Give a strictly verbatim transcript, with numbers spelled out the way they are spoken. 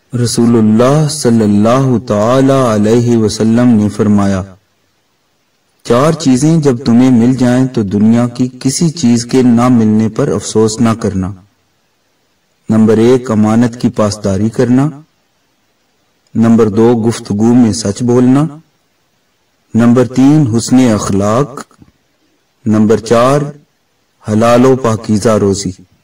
रसूलुल्लाह सल्लल्लाहु ताला अलैहि वसल्लम ने फरमाया, चार चीजें जब तुम्हें मिल जाएं तो दुनिया की किसी चीज के ना मिलने पर अफसोस ना करना। नंबर एक, अमानत की पासदारी करना। नंबर दो, गुफ्तगू में सच बोलना। नंबर तीन, हुस्ने अखलाक। नंबर चार, हलालो पाकीज़ा रोजी।